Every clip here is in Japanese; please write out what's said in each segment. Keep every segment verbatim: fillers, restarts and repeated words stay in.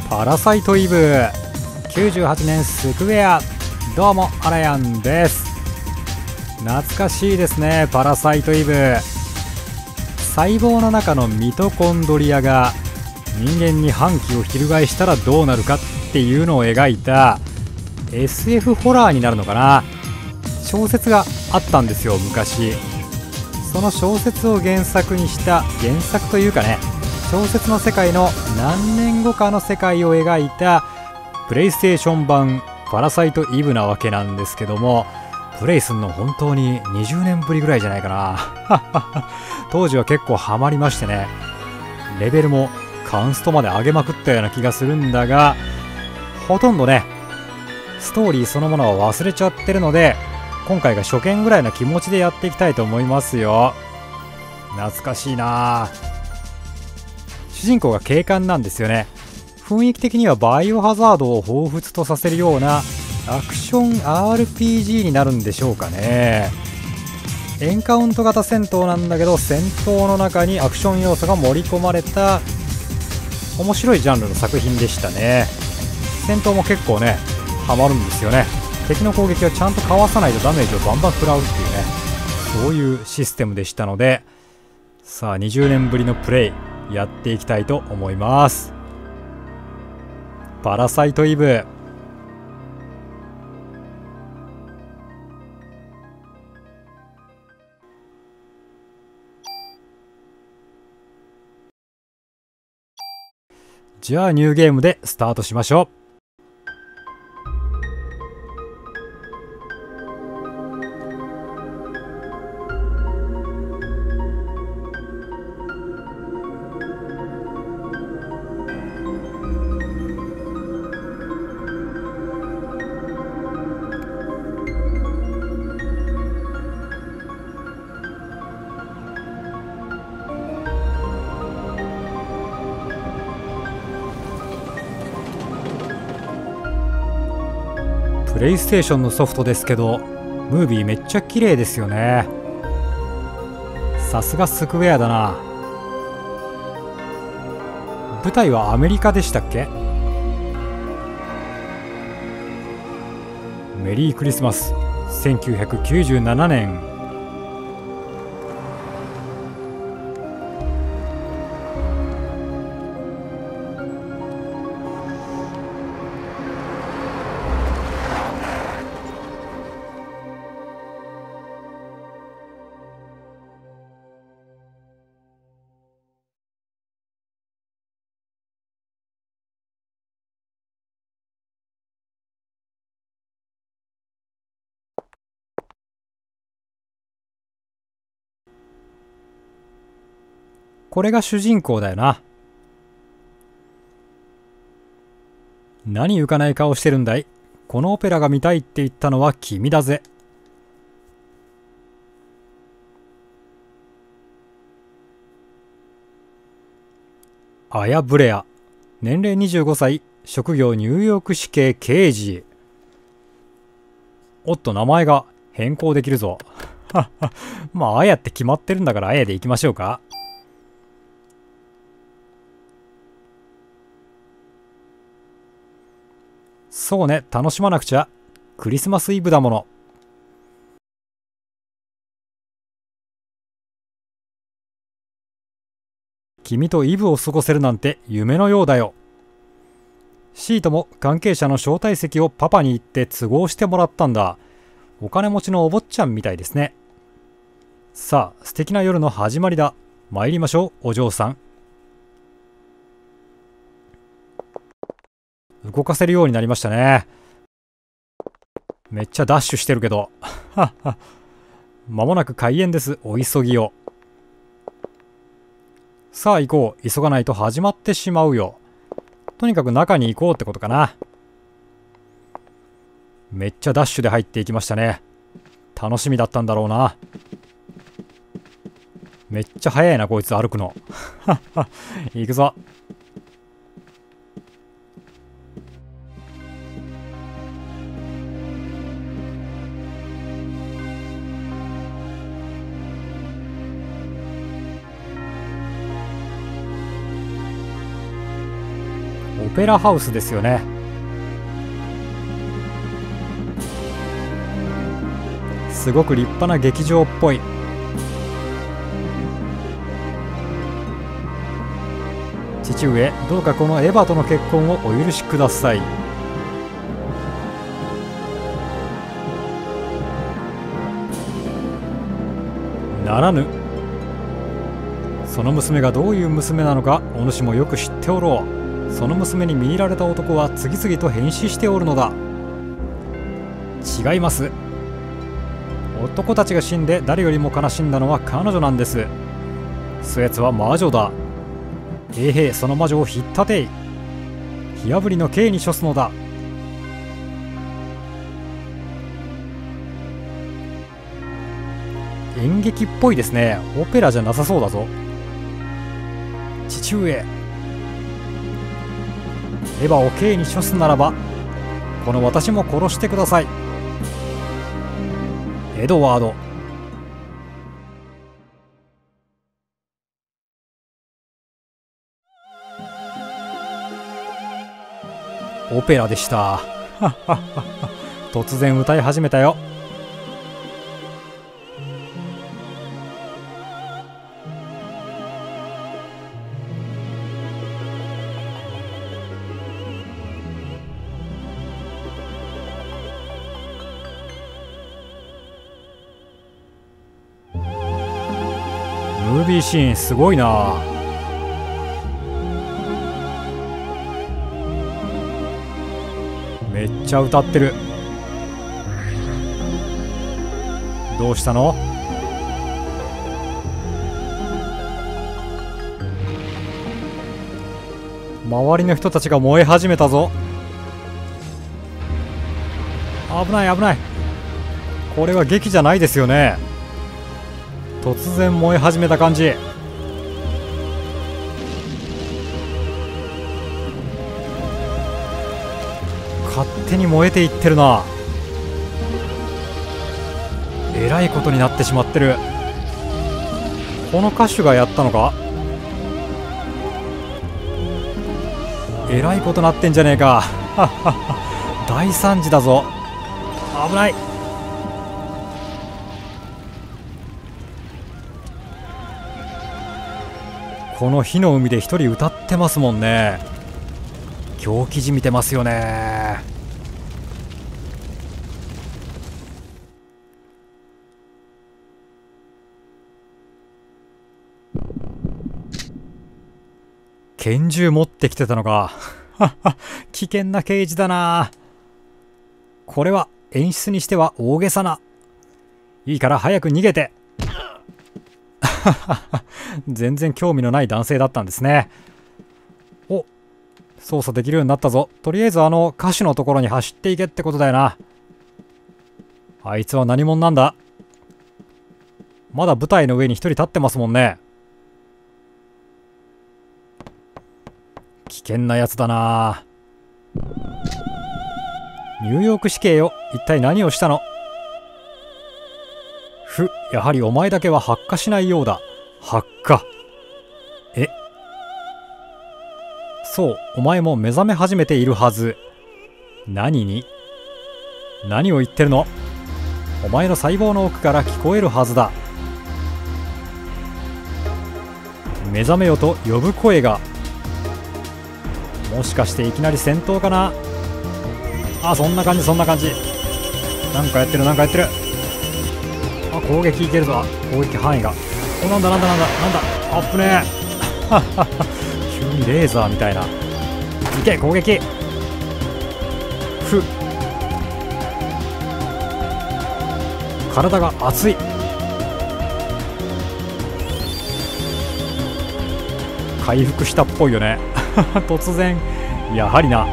パラサイトイブきゅうじゅうはちねんスクエア、どうもアラヤンです。懐かしいですね。パラサイトイブ、細胞の中のミトコンドリアが人間に反旗を翻したらどうなるかっていうのを描いた エスエフ ホラーになるのかな、小説があったんですよ昔。その小説を原作にした原作というかね、小説の世界の何年後かの世界を描いたプレイステーション版パラサイトイブなわけなんですけども、プレイすんの本当ににじゅうねんぶりぐらいじゃないかな当時は結構ハマりましてね、レベルもカンストまで上げまくったような気がするんだが、ほとんどねストーリーそのものは忘れちゃってるので、今回が初見ぐらいの気持ちでやっていきたいと思いますよ。懐かしいな。主人公が警官なんですよね。雰囲気的にはバイオハザードを彷彿とさせるようなアクション アールピージー になるんでしょうかね。エンカウント型戦闘なんだけど、戦闘の中にアクション要素が盛り込まれた面白いジャンルの作品でしたね。戦闘も結構ねハマるんですよね。敵の攻撃をちゃんとかわさないとダメージをバンバン食らうっていうね、そういうシステムでしたので、さあにじゅうねんぶりのプレイやっていきたいと思います。パラサイトイブ、じゃあニューゲームでスタートしましょう。プレイステーションのソフトですけど、ムービーめっちゃ綺麗ですよね。さすがスクエアだな。舞台はアメリカでしたっけ？メリークリスマスせんきゅうひゃくきゅうじゅうななねん。これが主人公だよな。何浮かない顔してるんだい。このオペラが見たいって言ったのは君だぜ。アヤ・ブレア、年齢にじゅうごさい、職業ニューヨーク市警刑事。おっと、名前が変更できるぞまあアヤって決まってるんだからアヤでいきましょうか。そうね、楽しまなくちゃ。クリスマスイブだもの。君とイブを過ごせるなんて夢のようだよ。シートも関係者の招待席をパパに言って都合してもらったんだ。お金持ちのお坊ちゃんみたいですね。さあ、素敵な夜の始まりだ。参りましょう、お嬢さん。動かせるようになりましたね。めっちゃダッシュしてるけどまもなく開演です。お急ぎを。さあ行こう。急がないと始まってしまうよ。とにかく中に行こうってことかな。めっちゃダッシュで入っていきましたね。楽しみだったんだろうな。めっちゃ速いなこいつ歩くの行くぞ。 オペラハウスですよね。すごく立派な劇場っぽい。父上、どうかこのエヴァとの結婚をお許しください。ならぬ。その娘がどういう娘なのかお主もよく知っておろう。その娘に見入られた男は次々と変死しておるのだ。違います。男たちが死んで誰よりも悲しんだのは彼女なんです。そやつは魔女だ。えへい、その魔女をひったてい。火あぶりの刑に処すのだ。演劇っぽいですね。オペラじゃなさそうだぞ。父上、エヴァを刑に処すならばこの私も殺してください。エドワード。オペラでした。突然歌い始めたよ。ムービーシーンすごいな。めっちゃ歌ってる。どうしたの？周りの人たちが燃え始めたぞ。危ない危ない。これは劇じゃないですよね。突然燃え始めた感じ。勝手に燃えていってるな。えらいことになってしまってる。この歌手がやったのか。えらいことなってんじゃねえか。大惨事だぞ。危ない。この火の海で一人歌ってますもんね。狂気じみてますよね。拳銃持ってきてたのか。危険な刑事だな。これは演出にしては大げさな。いいから早く逃げて。全然興味のない男性だったんですね。お、操作できるようになったぞ。とりあえずあの歌手のところに走っていけってことだよな。あいつは何者なんだ。まだ舞台の上に一人立ってますもんね。危険なやつだな。ニューヨーク市警よ、一体何をしたの？ふ、やはりお前だけは発火しないようだ。発火。え、そう、お前も目覚め始めているはず。何に？何を言ってるの？お前の細胞の奥から聞こえるはずだ。目覚めよと呼ぶ声が。もしかしていきなり戦闘かな。あ、そんな感じそんな感じ。なんかやってるなんかやってる。あ、攻撃いけるぞ。攻撃範囲が。お、なんだなんだなんだなんだ。あっぶねえ。急にレーザーみたいな。いけ攻撃。ふ。体が熱い。回復したっぽいよね。突然やはりな。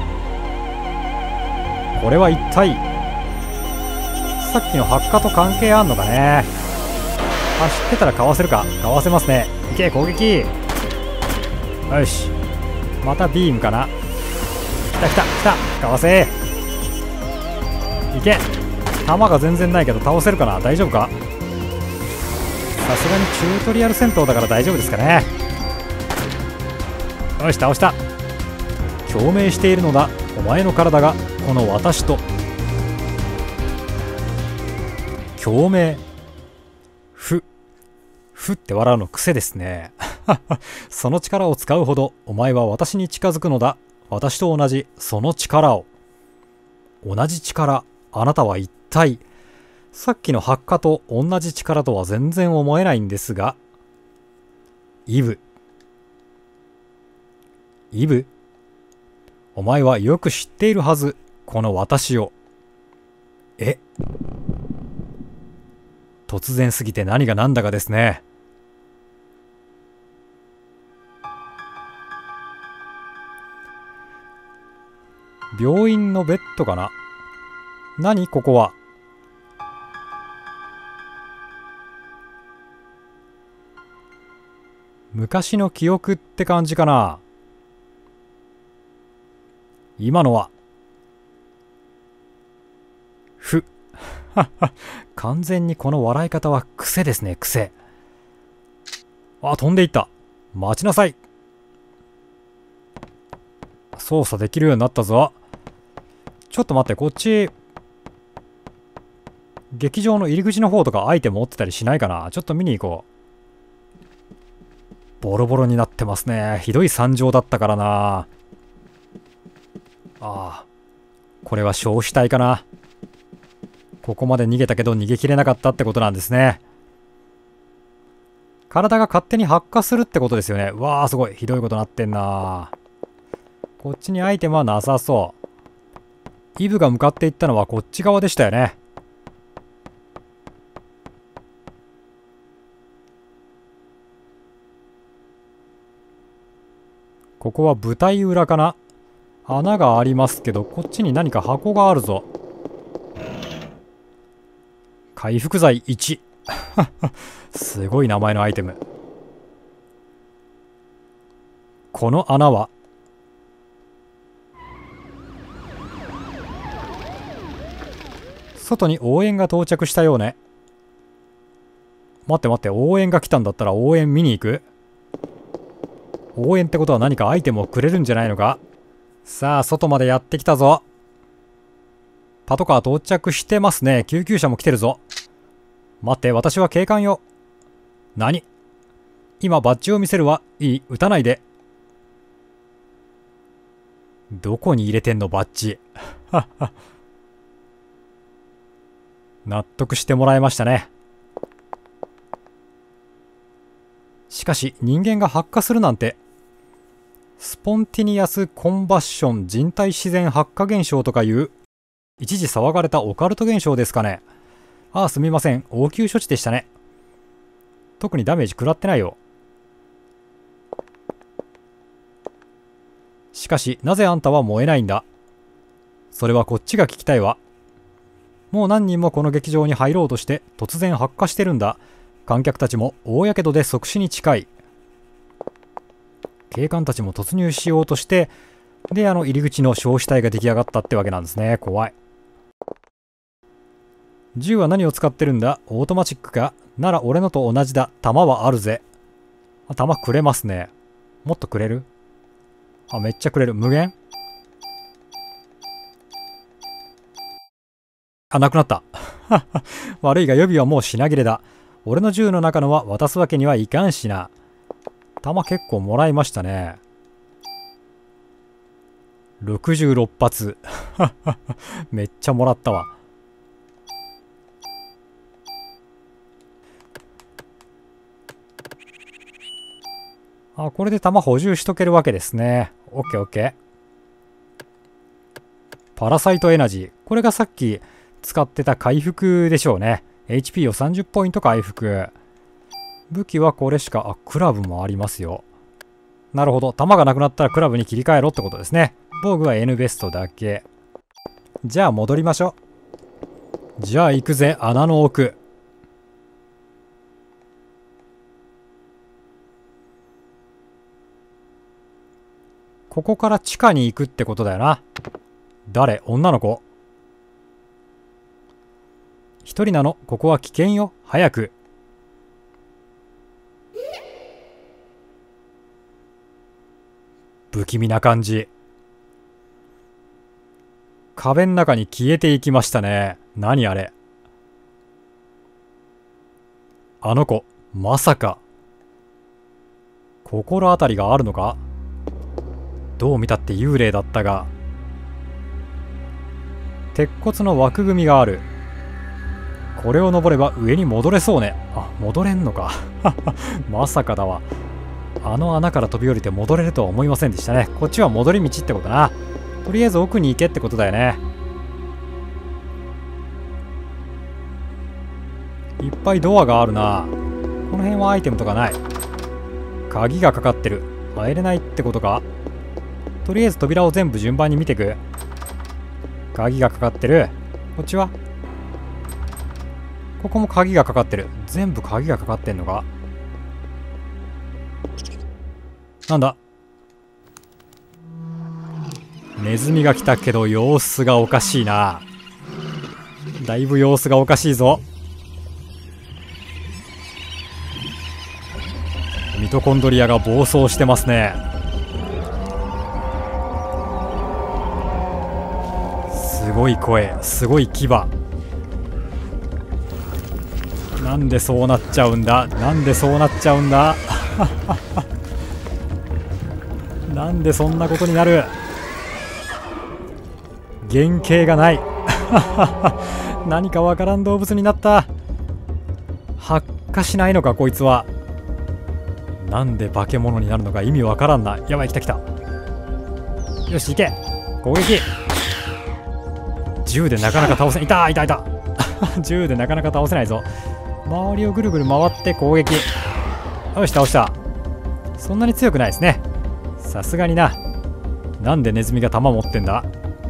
これは一体さっきの発火と関係あんのかね。走ってたらかわせるか。かわせますね。いけ攻撃。よし、またビームかな。きたきたきた。かわせ。いけ。弾が全然ないけど倒せるかな。大丈夫か。さすがにチュートリアル戦闘だから大丈夫ですかね。よし倒した。 共鳴しているのだ。お前の体がこの私と。共鳴。ふふって笑うの癖ですね。その力を使うほどお前は私に近づくのだ。私と同じその力を。同じ力。あなたは一体。さっきの発火と同じ力とは全然思えないんですが。イブ。イブ、お前はよく知っているはず。この私を。え、突然すぎて何が何だかですね。病院のベッドかな。何ここは。昔の記憶って感じかな。今のはふ完全にこの笑い方は癖ですね。癖。あ、飛んでいった。待ちなさい。操作できるようになったぞ。ちょっと待って、こっち劇場の入り口の方とかアイテム持ってたりしないかな。ちょっと見に行こう。ボロボロになってますね。ひどい惨状だったからな。ああ、これは焼死体かな。ここまで逃げたけど逃げきれなかったってことなんですね。体が勝手に発火するってことですよね。うわー、すごいひどいことなってんな。こっちにアイテムはなさそう。イブが向かっていったのはこっち側でしたよね。ここは舞台裏かな。穴がありますけど、こっちに何か箱があるぞ。回復剤いち。すごい名前のアイテム。この穴は外に応援が到着したようね。待って待って、応援が来たんだったら応援見に行く。応援ってことは何かアイテムをくれるんじゃないのか。さあ、外までやってきたぞ。パトカー到着してますね。救急車も来てるぞ。待って、私は警官よ。何？今バッジを見せるわ。いい？撃たないで。どこに入れてんのバッジ。納得してもらえましたね。しかし人間が発火するなんて。スポンティニアス・コンバッション人体自然発火現象とかいう一時騒がれたオカルト現象ですかね。ああ、すみません。応急処置でしたね。特にダメージ食らってないよ。しかしなぜあんたは燃えないんだ。それはこっちが聞きたいわ。もう何人もこの劇場に入ろうとして突然発火してるんだ。観客たちも大やけどで即死に近い。警官たちも突入しようとして、で、あの入り口の焼死体が出来上がったってわけなんですね。怖い。銃は何を使ってるんだ。オートマチックか。なら俺のと同じだ。弾はあるぜ。あ、弾くれますね。もっとくれる？あ、めっちゃくれる。無限？あ、なくなった。悪いが予備はもう品切れだ。俺の銃の中のは渡すわけにはいかんしな。弾結構もらいましたね。ろくじゅうろっ発。めっちゃもらったわ。あ、これで弾補充しとけるわけですね。オッケーオッケー。パラサイトエナジー。これがさっき使ってた回復でしょうね。エイチピー をさんじゅっポイント回復。武器はこれしか、あ、クラブもありますよ。なるほど。弾がなくなったらクラブに切り替えろってことですね。防具は N ベストだけ。じゃあ戻りましょう。じゃあ行くぜ、穴の奥。ここから地下に行くってことだよな。誰？女の子？一人なの？ここは危険よ。早く。不気味な感じ。 壁の中に消えていきましたね。何あれ。あの子、まさか心当たりがあるのか。どう見たって幽霊だったが。鉄骨の枠組みがある。これを登れば上に戻れそうね。あ、戻れんのか。まさかだわ。あの穴から飛び降りて戻れるとは思いませんでしたね。こっちは戻り道ってことな。とりあえず奥に行けってことだよね。いっぱいドアがあるな。この辺はアイテムとかない。鍵がかかってる。入れないってことか。とりあえず扉を全部順番に見てく。鍵がかかってる。こっちはここも鍵がかかってる。全部鍵がかかってんのか。なんだ。ネズミが来たけど様子がおかしいな。だいぶ様子がおかしいぞ。ミトコンドリアが暴走してますね。すごい声、すごい牙。なんでそうなっちゃうんだ。なんでそうなっちゃうんだ。なんでそんなことになる。原型がない。何かわからん動物になった。発火しないのかこいつは。なんで化け物になるのか意味わからんな。やばい、来た来た。よし行け。攻撃。銃でなかなか倒せない。いたいたいた。銃でなかなか倒せないぞ。周りをぐるぐる回って攻撃。よし倒した。そんなに強くないですね。さすがにな。なんでネズミが弾持ってんだ。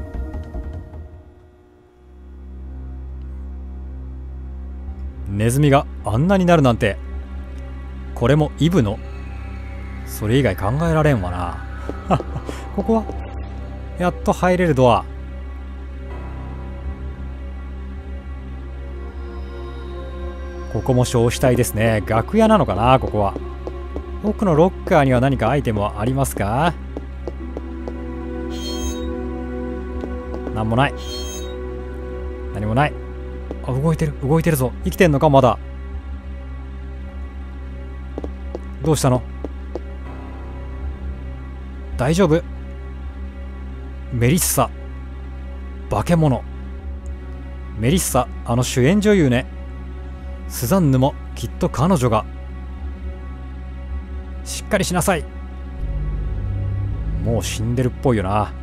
ネズミがあんなになるなんて。これもイブの。それ以外考えられんわな。ここはやっと入れるドア。ここも焼死体ですね。楽屋なのかなここは。奥のロッカーには何かアイテムはありますか。なんもない。何もない。あ、動いてる動いてるぞ。生きてんのかまだ。どうしたの。大丈夫。メリッサ。化け物。メリッサ、あの主演女優ね。スザンヌもきっと彼女が。しっかりしなさい。もう死んでるっぽいよな。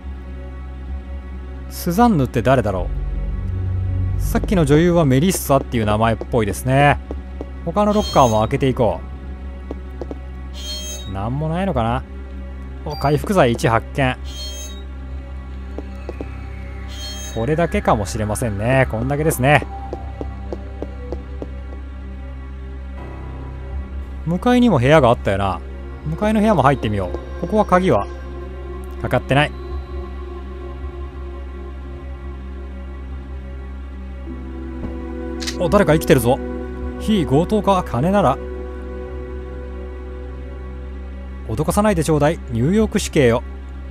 スザンヌって誰だろう。さっきの女優はメリッサっていう名前っぽいですね。他のロッカーも開けていこう。なんもないのかな。お、回復剤いち発見。これだけかもしれませんね。こんだけですね。向かいにも部屋があったよな。向かいの部屋も入ってみよう。ここは鍵はかかってない。お、誰か生きてるぞ。非強盗か。金なら脅かさないでちょうだい。ニューヨーク市警よ。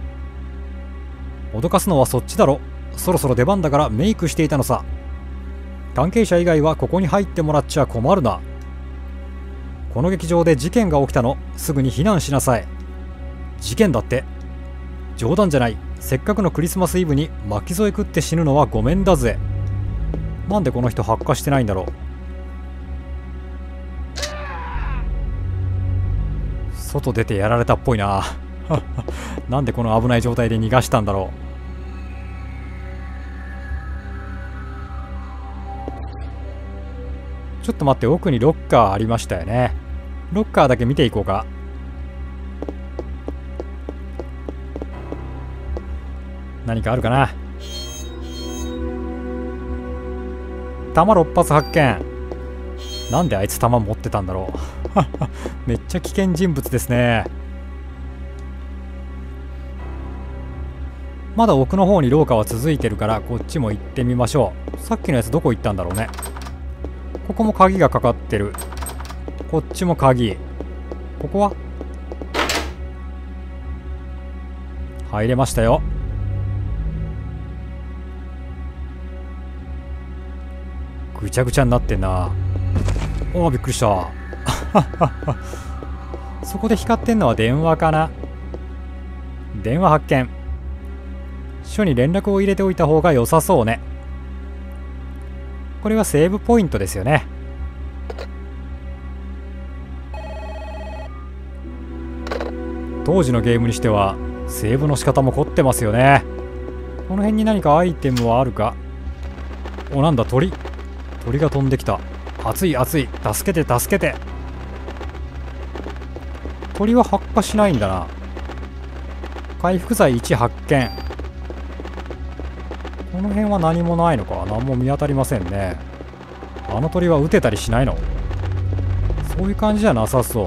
脅かすのはそっちだろ。そろそろ出番だからメイクしていたのさ。関係者以外はここに入ってもらっちゃ困るな。この劇場で事件が起きたの。すぐに避難しなさい。事件だって。冗談じゃない。せっかくのクリスマスイブに巻き添え食って死ぬのはごめんだぜ。なんでこの人発火してないんだろう。外出てやられたっぽいな。なんでこの危ない状態で逃がしたんだろう。ちょっと待って、奥にロッカーありましたよね。ロッカーだけ見ていこうか。何かあるかな。弾ろっ発発見。なんであいつ弾持ってたんだろう。めっちゃ危険人物ですね。まだ奥の方に廊下は続いてるからこっちも行ってみましょう。さっきのやつどこ行ったんだろうね。ここも鍵がかかってる。こっちも鍵。ここは入れましたよ。 ぐちゃぐちゃになってんな。おお、びっくりした。そこで光ってんのは電話かな。電話発見。署に連絡を入れておいた方が良さそうね。これはセーブポイントですよね。当時のゲームにしてはセーブの仕方も凝ってますよね。この辺に何かアイテムはあるか。お、なんだ、鳥。鳥が飛んできた。熱い熱い、助けて助けて。鳥は発火しないんだな。回復剤いち発見。この辺は何もないのか。何も見当たりませんね。あの鳥は撃てたりしないの？そういう感じじゃなさそう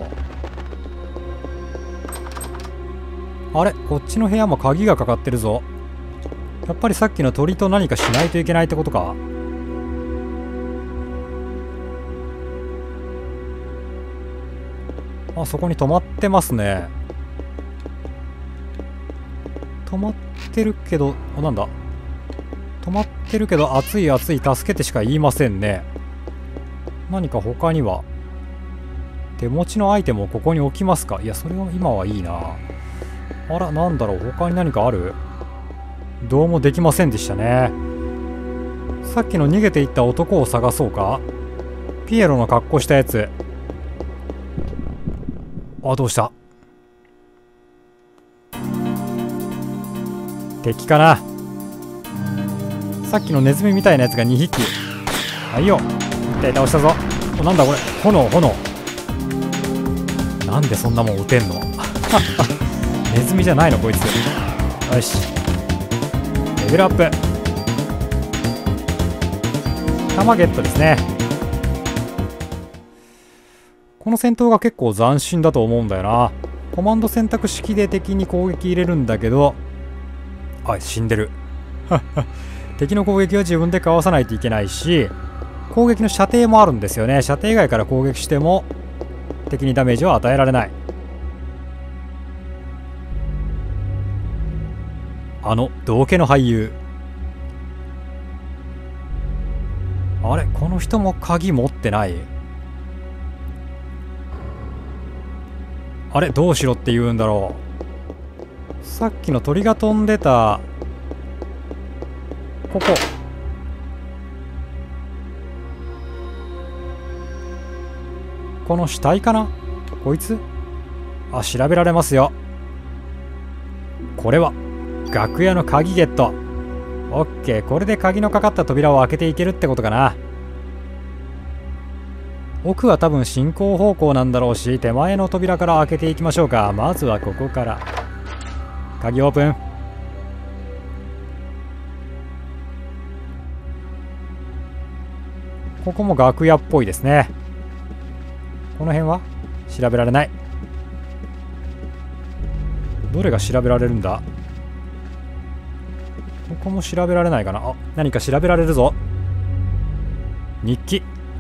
。あれ、こっちの部屋も鍵がかかってるぞ。やっぱりさっきの鳥と何かしないといけないってことか。あ、そこに止まってますね。止まってるけど、あ、なんだ。止まってるけど、熱い熱い助けてしか言いませんね。何か他には手持ちのアイテムをここに置きますか。いや、それは今はいいな。あら、なんだろう、他に何かある？どうもできませんでしたね。さっきの逃げていった男を探そうか。ピエロの格好したやつ。あ、どうした？敵かな。さっきのネズミみたいなやつがにひき。はいよ、一体倒したぞ。お、なんだこれ、炎炎。なんでそんなもん撃てんの？ネズミじゃないのこいつ。よし、レベルアップ。弾ゲットですね。この戦闘が結構斬新だと思うんだよな。コマンド選択式で敵に攻撃入れるんだけど、あ、死んでる。敵の攻撃は自分でかわさないといけないし、攻撃の射程もあるんですよね。射程外から攻撃しても敵にダメージは与えられない。あの道化の俳優。あれ、この人も鍵持ってない。あれ、どうしろって言うんだろう。さっきの鳥が飛んでたここ。この死体かな、こいつ。あ、調べられますよ。これは楽屋の鍵ゲット。オッケー、これで鍵のかかった扉を開けていけるってことかな。奥は多分進行方向なんだろうし、手前の扉から開けていきましょうか。まずはここから。鍵オープン。ここも楽屋っぽいですね。この辺は調べられない。どれが調べられるんだ。ここも調べられないかな。あ、何か調べられるぞ。日記。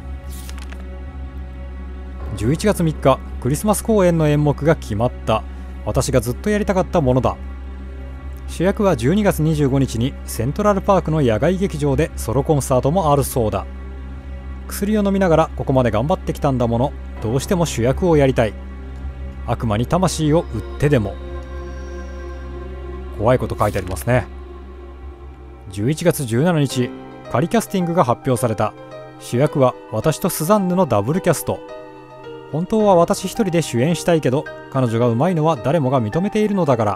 じゅういちがつみっか、クリスマス公演の演目が決まった。私がずっとやりたかったものだ。主役はじゅうにがつにじゅうごにちにセントラルパークの野外劇場でソロコンサートもあるそうだ。薬を飲みながらここまで頑張ってきたんだもの。どうしても主役をやりたい。悪魔に魂を売ってでも。怖いこと書いてありますね。じゅういちがつじゅうしちにち、仮キャスティングが発表された。主役は私とスザンヌのダブルキャスト。本当は私一人で主演したいけど、彼女がうまいのは誰もが認めているのだから。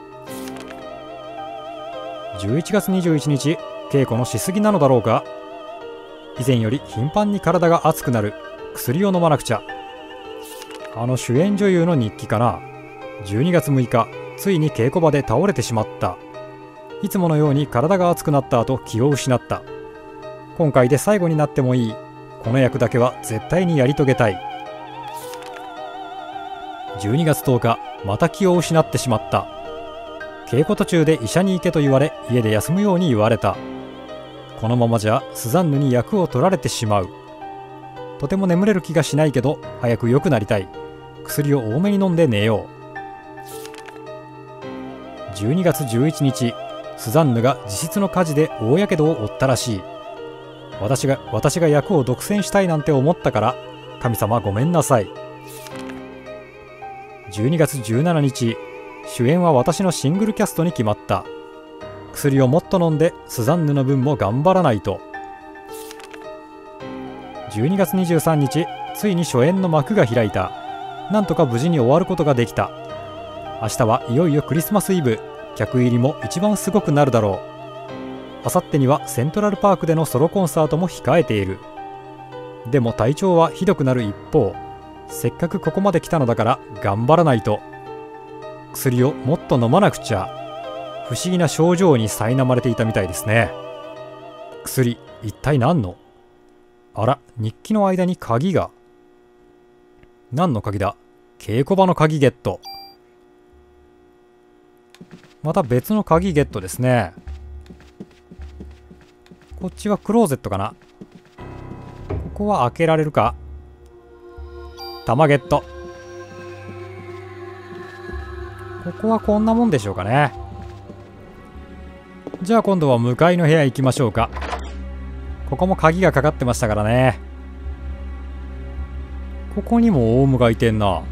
じゅういちがつにじゅういちにち、稽古のしすぎなのだろうか。以前より頻繁に体が熱くなる。薬を飲まなくちゃ。あの主演女優の日記かな。じゅうにがつむいか、ついに稽古場で倒れてしまった。いつものように体が熱くなった後、気を失った。今回で最後になってもいい。この役だけは絶対にやり遂げたい。じゅうにがつとおか、また気を失ってしまった。稽古途中で医者に行けと言われ、家で休むように言われた。このままじゃスザンヌに役を取られてしまう。とても眠れる気がしないけど、早く良くなりたい。薬を多めに飲んで寝よう。じゅうにがつじゅういちにち、スザンヌが自室の火事で大やけどを負ったらしい。 私が私が役を独占したいなんて思ったから神様ごめんなさい。じゅうにがつじゅうしちにち、主演は私のシングルキャストに決まった。薬をもっと飲んでスザンヌの分も頑張らないと。じゅうにがつにじゅうさんにち、ついに初演の幕が開いた。なんとか無事に終わることができた。明日はいよいよクリスマスイブ。客入りも一番すごくなるだろう。あさってにはセントラルパークでのソロコンサートも控えている。でも体調はひどくなる一方、せっかくここまで来たのだから頑張らないと。薬をもっと飲まなくちゃ。不思議な症状に苛まれていたみたいですね。薬、一体何の？あら、日記の間に鍵が。何の鍵だ？稽古場の鍵ゲット。また別の鍵ゲットですね。こっちはクローゼットかな。ここは開けられるか。玉ゲット。ここはこんなもんでしょうかね。じゃあ今度は向かいの部屋行きましょうか。ここも鍵がかかってましたからね。ここにもオウムがいてんな。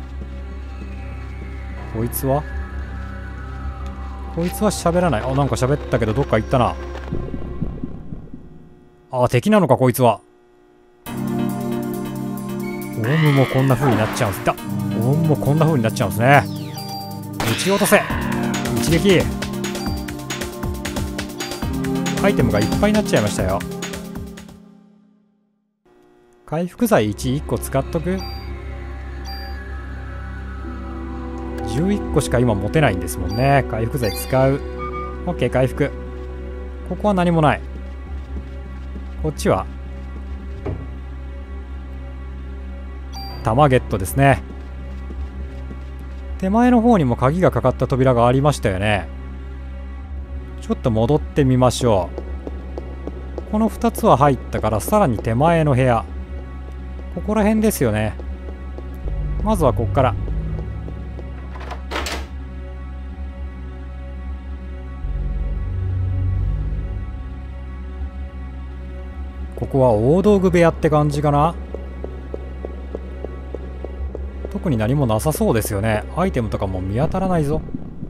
こいつはこいつは喋らない。あ、なんか喋ったけどどっか行ったな。あ、敵なのかこいつは。オウムもこんな風になっちゃうんす。だオウムもこんな風になっちゃうんですね。撃ち落とせ。一撃。アイテムがいっぱいになっちゃいましたよ。回復剤いち、いっこ使っとく。じゅういっこしか今持てないんですもんね。回復剤使う。 OK、 回復。ここは何もない。こっちは弾ゲットですね。手前の方にも鍵がかかった扉がありましたよね。ちょっと戻ってみましょう。このふたつは入ったからさらに手前の部屋、ここら辺ですよね。まずはここから。ここは大道具部屋って感じかな。特に何もなさそうですよね。アイテムとかも見当たらないぞ。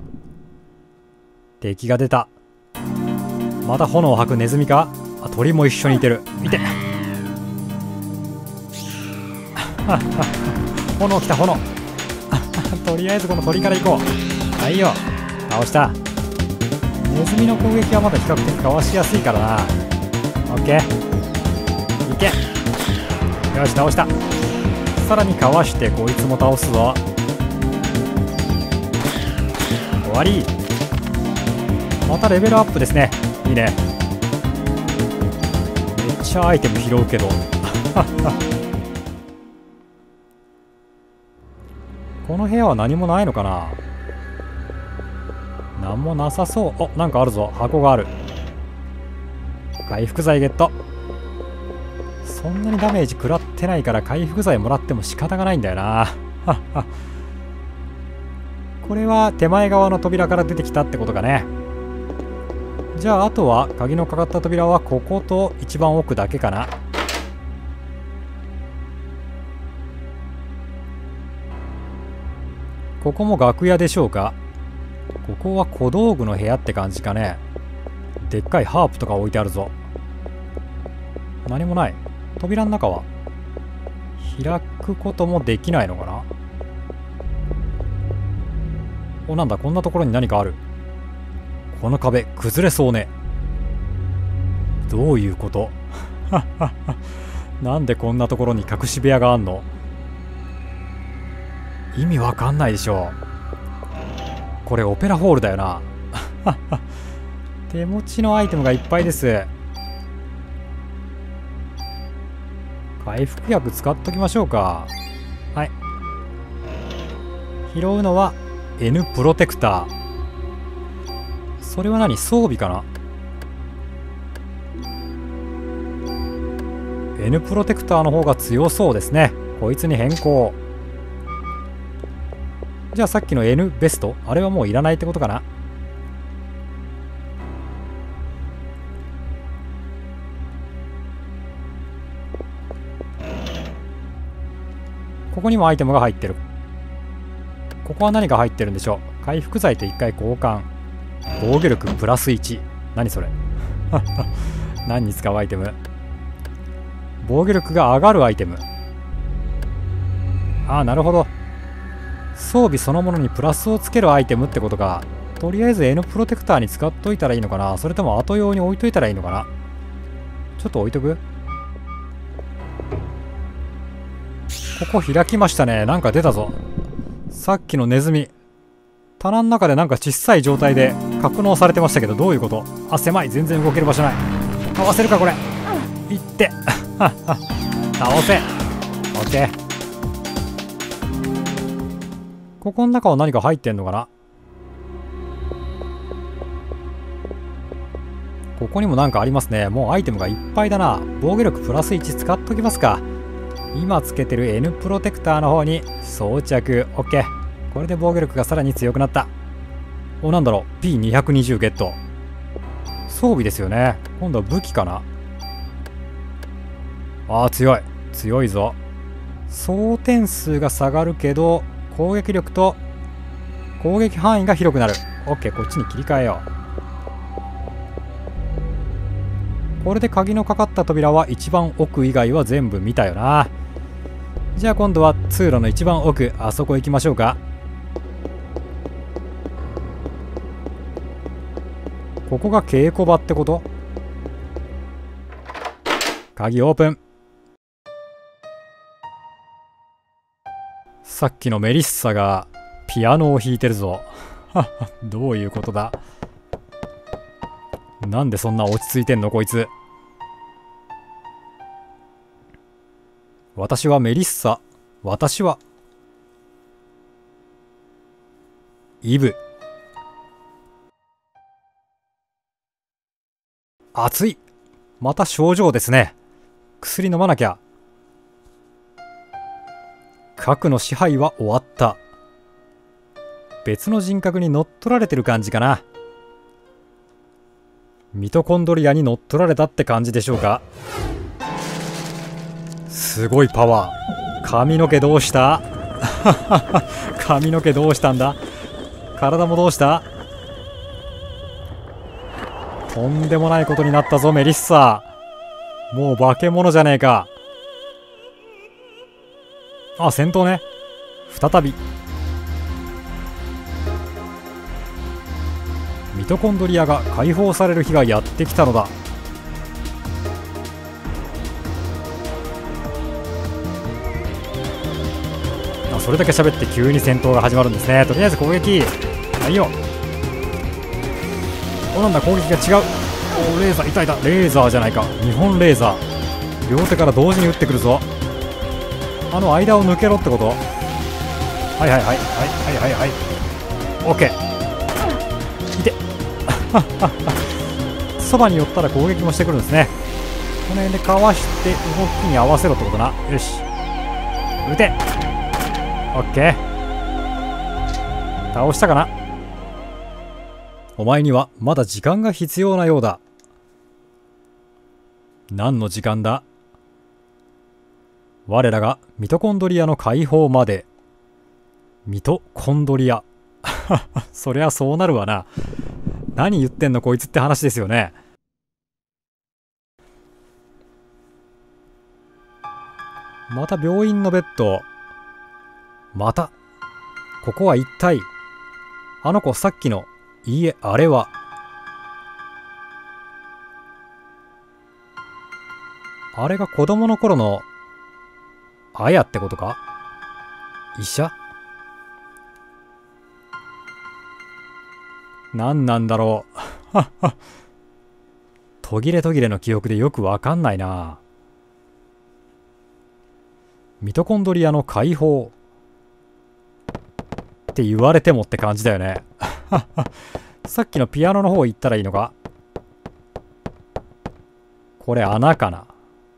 敵が出た。また炎を吐くネズミか。あ、鳥も一緒にいてる。見て炎来た、炎とりあえずこの鳥から行こう。はいよ、倒した。ネズミの攻撃はまだ比較的かわしやすいからな。オッケー、いけ。よし、倒した。さらにかわしてこいつも倒すぞ。終わり。またレベルアップですね。いいね。めっちゃアイテム拾うけどこの部屋は何もないのかな。何もなさそう。お、なんかあるぞ。箱がある。回復剤ゲット。そんなにダメージ食らってないから回復剤もらっても仕方がないんだよなこれは手前側の扉から出てきたってことかね。じゃああとは鍵のかかった扉はここと一番奥だけかな。ここも楽屋でしょうか。ここは小道具の部屋って感じかね。でっかいハープとか置いてあるぞ。何もない。扉の中は開くこともできないのかな。お、なんだ、こんなところに何かある。この壁崩れそうね。どういうことなんでこんなところに隠し部屋があんの。意味わかんないでしょ。これオペラホールだよな手持ちのアイテムがいっぱいです。回復薬使っときましょうか。はい。拾うのは N プロテクター。それは何？装備かな？ N プロテクターの方が強そうですね。こいつに変更。じゃあさっきの N ベスト、あれはもういらないってことかな。 ここにもアイテムが入ってる。ここは何が入ってるんでしょう。回復剤といっかい交換。防御力プラスいち。何それ何に使うアイテム。防御力が上がるアイテム。ああ、なるほど。装備そのものにプラスをつけるアイテムってことか。とりあえず N プロテクターに使っといたらいいのかな。それとも後用に置いといたらいいのかな。ちょっと置いとく。ここ開きましたね。なんか出たぞ。さっきのネズミ。棚の中でなんか小さい状態で格納されてましたけど、どういうこと。あ、狭い。全然動ける場所ない。かわせるかこれ。いって倒せ。オッケー。ここの中は何か入ってんのかな。ここにもなんかありますね。もうアイテムがいっぱいだな。防御力プラスいち使っときますか。今つけてる N プロテクターの方に装着。 OK。 これで防御力がさらに強くなった。お、なんだろう。 ピーにひゃくにじゅう ゲット。装備ですよね。今度は武器かな。あー強い。強いぞ。総点数が下がるけど攻撃力と攻撃範囲が広くなる。 OK。 こっちに切り替えよう。これで鍵のかかった扉は一番奥以外は全部見たよな。じゃあ今度は通路の一番奥、あそこ行きましょうか。ここが稽古場ってこと。鍵オープン。さっきのメリッサがピアノを弾いてるぞどういうことだ。なんでそんな落ち着いてんのこいつ。私はメリッサ。私はイブ。熱い。また症状ですね。薬飲まなきゃ。核の支配は終わった。別の人格に乗っ取られてる感じかな。ミトコンドリアに乗っ取られたって感じでしょうか。すごいパワー。髪の毛どうした髪の毛どうしたんだ。体もどうした。とんでもないことになったぞメリッサ。もう化け物じゃねえか。あ、戦闘ね。再びミトコンドリアが解放される日がやってきたのだ。あ、それだけ喋って急に戦闘が始まるんですね。とりあえず攻撃。はいよ。お、なんだ攻撃が違う。お、レーザー。いたいた。レーザーじゃないか。にほんレーザー。両手から同時に撃ってくるぞ。あの間を抜けろってこと。はいはいはいはいはいはいはい。オッケー。いてそばに寄ったら攻撃もしてくるんですね。この辺でかわして動きに合わせろってことな。よし、撃て。オッケー。倒したかな。お前にはまだ時間が必要なようだ。何の時間だ。我らがミトコンドリアの解放まで。ミトコンドリアそりゃそうなるわな。何言ってんのこいつって話ですよね。また病院のベッド。またここは一体。あの子さっきの。いいえ、あれはあれが子供の頃のあやってことか。医者。何なんだろう途切れ途切れの記憶でよくわかんないな。ミトコンドリアの解放って言われてもって感じだよねさっきのピアノの方行ったらいいのか。これ穴かな。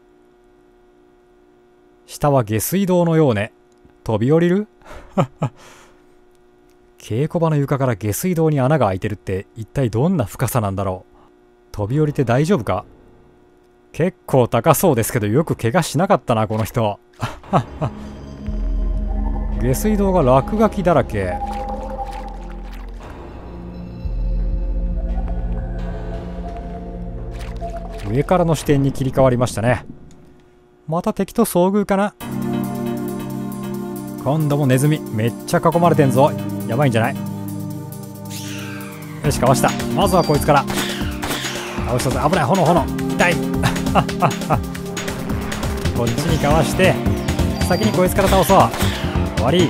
下は下水道のようね。飛び降りる稽古場の床から下水道に穴が開いてるって一体どんな深さなんだろう。飛び降りて大丈夫か。結構高そうですけどよく怪我しなかったなこの人下水道が落書きだらけ。上からの視点に切り替わりましたね。また敵と遭遇かな。今度もネズミめっちゃ囲まれてんぞ。やばいんじゃない？よし、かわした。まずはこいつから倒したぜ。危ない。炎炎痛いこっちにかわして先にこいつから倒そう。終わり。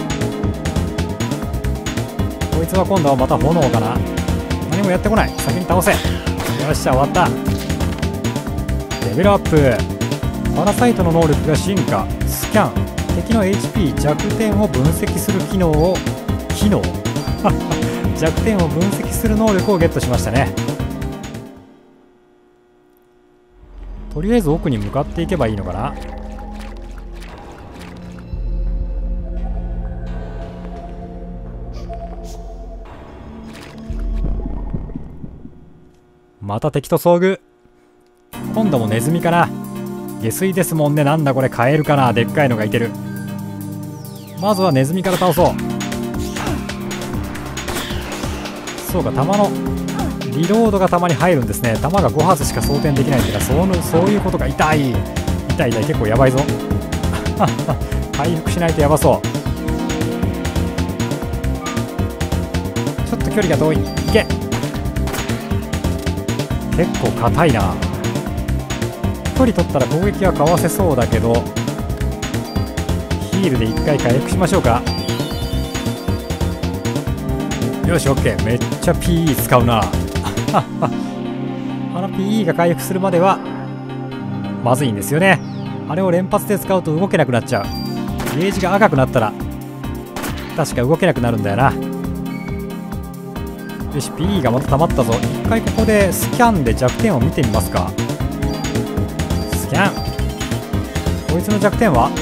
こいつは今度はまた炎かな。何もやってこない。先に倒せ。よっしゃ、終わった。レベルアップ。パラサイトの能力が進化。スキャン。敵の エイチピー 弱点を分析する機能を機能弱点を分析する能力をゲットしましたね。とりあえず奥に向かっていけばいいのかな。また敵と遭遇。今度もネズミかな。下水ですもんね。なんだこれ、カエルかな。でっかいのがいてる。まずはネズミから倒そう。そうか、弾のリロードがたまに入るんですね。弾がご発しか装填できないっていうか、そう、そういうことが。痛い痛い痛い。結構やばいぞ回復しないとやばそう。ちょっと距離が遠い。いけ。結構硬いな。距離取ったら攻撃はかわせそうだけど、ヒールでいっかい回復しましょうか。よし、 OK。 めっちゃ ピーイー 使うなあの ピーイー が回復するまではまずいんですよね。あれを連発で使うと動けなくなっちゃう。ゲージが赤くなったら確か動けなくなるんだよな。よし、 ピーイー がまた溜まったぞ。一回ここでスキャンで弱点を見てみますか。スキャン。こいつの弱点は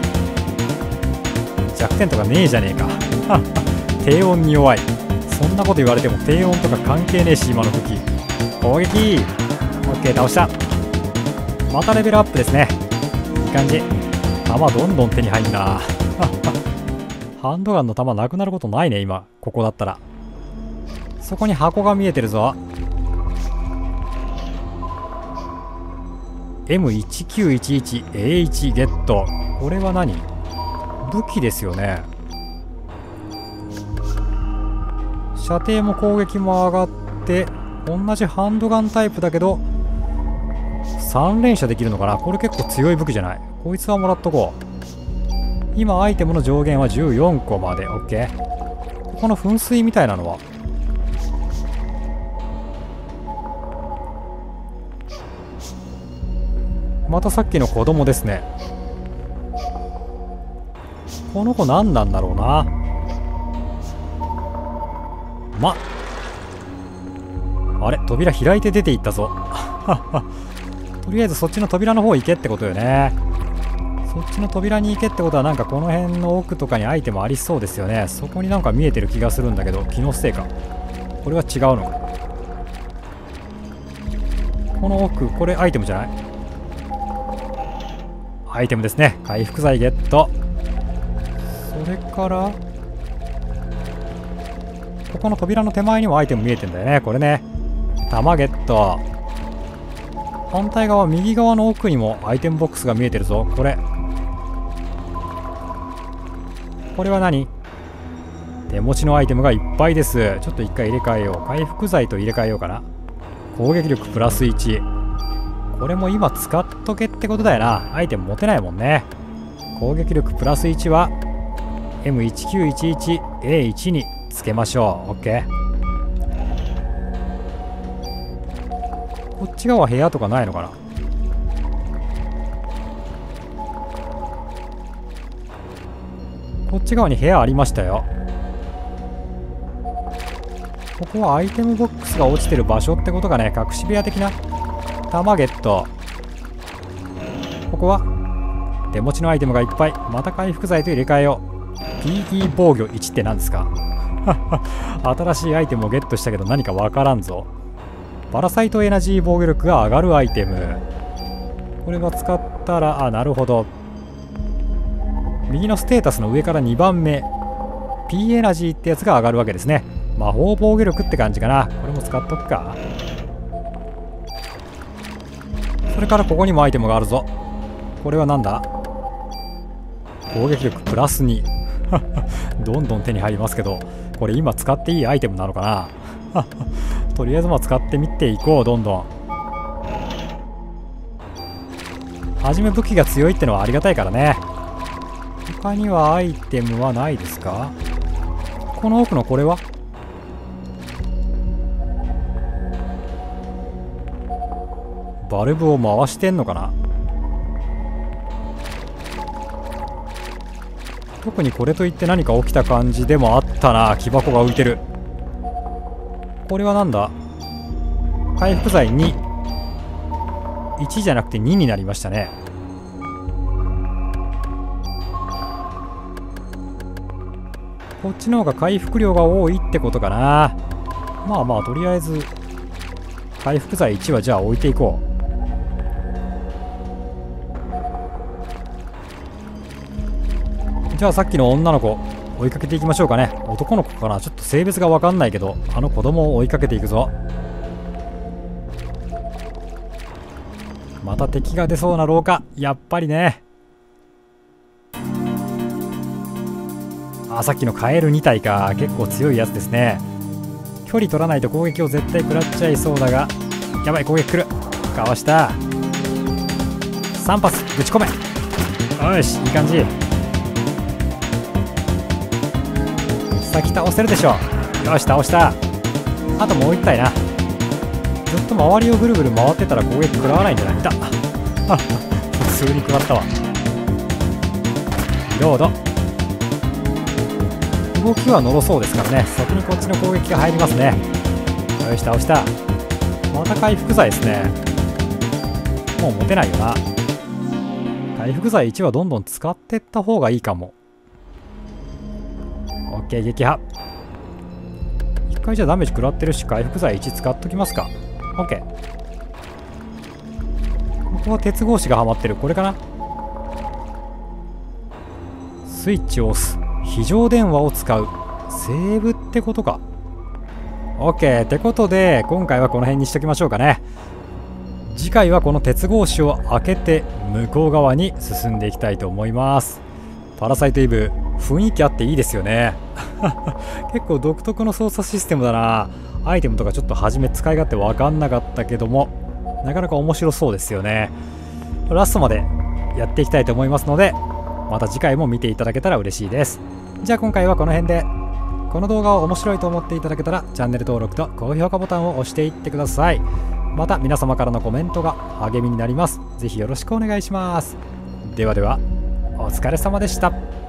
弱点とかねえじゃねえか低温に弱い。そんなこと言われても低温とか関係ねえし。今の武器攻撃 OK。 倒した。またレベルアップですね。いい感じ。弾どんどん手に入んなハンドガンの弾なくなることないね今。ここだったら。そこに箱が見えてるぞ。 エムいちきゅういちいちエーワン ゲット。これは何？武器ですよね。射程も攻撃も上がって同じハンドガンタイプだけどさん連射できるのかな。これ結構強い武器じゃない。こいつはもらっとこう。今アイテムの上限はじゅうよんこまで。 OK。 ここの噴水みたいなのはまたさっきの子供ですね。この子何なんだろうな。まあれ、扉開いて出ていったぞとりあえずそっちの扉の方行けってことよね。そっちの扉に行けってことはなんかこの辺の奥とかにアイテムありそうですよね。そこになんか見えてる気がするんだけど、気のせいか。これは違うのか。この奥、これアイテムじゃない？アイテムですね。回復剤ゲット。それからここの扉の手前にもアイテム見えてんだよね。これね。弾ゲット。反対側右側の奥にもアイテムボックスが見えてるぞ。これこれは何？手持ちのアイテムがいっぱいです。ちょっと一回入れ替えよう。回復剤と入れ替えようかな。攻撃力プラスいち。これも今使っとけってことだよな。アイテム持てないもんね。攻撃力プラスいちは エムいちきゅういちいちエーワン につけましょう。 OK。 こっち側は部屋とかないのかな。こっち側に部屋ありましたよ。ここはアイテムボックスが落ちてる場所ってことかね。隠し部屋的な。弾ゲット。ここは手持ちのアイテムがいっぱい。また回復剤と入れ替えよう。 ピーイー 防御いちって何ですか新しいアイテムをゲットしたけど何かわからんぞ。パラサイトエナジー防御力が上がるアイテム。これは使ったら、あ、なるほど。 右のステータスの上からにばんめ P エナジーってやつが上がるわけですね。魔法防御力って感じかな。これも使っとくか。それからここにもアイテムがあるぞ。これはなんだ？攻撃力プラスにどんどん手に入りますけど、これ今使っていいアイテムなのかなとりあえずまあ使ってみていこう。どんどんはじめ武器が強いってのはありがたいからね。他にはアイテムはないですか？この奥のこれはバルブを回してんのかな。特にこれといって何か起きた感じでもあったな。木箱が浮いてる。これはなんだ？回復剤に。いちじゃなくてにになりましたね。こっちの方が回復量が多いってことかな。まあまあとりあえず回復剤いちはじゃあ置いていこう。じゃあさっきの女の子追いかけていきましょうかね。男の子かな、ちょっと性別が分かんないけど、あの子供を追いかけていくぞ。また敵が出そうな廊下、やっぱりね。あ、さっきのカエルに体か。結構強いやつですね。距離取らないと攻撃を絶対食らっちゃいそうだが、やばい、攻撃来る。かわした。さん発ぶち込め。よし、いい感じ。先倒せるでしょ。よし、倒した。あともういち体な。ずっと周りをぐるぐる回ってたら攻撃食らわないんじゃない？いた普通に食らったわ。リロード。動きはのろそうですからね。先にこっちの攻撃が入りますね。よし、倒した。また回復剤ですね。もう持てないよな。回復剤いちはどんどん使ってった方がいいかも。オッケー、撃破。いっかいじゃダメージ食らってるし、回復剤いち使っときますか。オッケー。ここは鉄格子がはまってる。これかな。スイッチを押す。非常電話を使う。セーブってことか。オッケー。ってことで今回はこの辺にしときましょうかね。次回はこの鉄格子を開けて向こう側に進んでいきたいと思います。パラサイトイブ雰囲気あっていいですよね結構独特の操作システムだな。アイテムとかちょっと初め使い勝手分かんなかったけども、なかなか面白そうですよね。ラストまでやっていきたいと思いますので、また次回も見ていただけたら嬉しいです。じゃあ今回はこの辺で。この動画を面白いと思っていただけたらチャンネル登録と高評価ボタンを押していってください。また皆様からのコメントが励みになります。ぜひよろしくお願いします。ではでは、お疲れ様でした。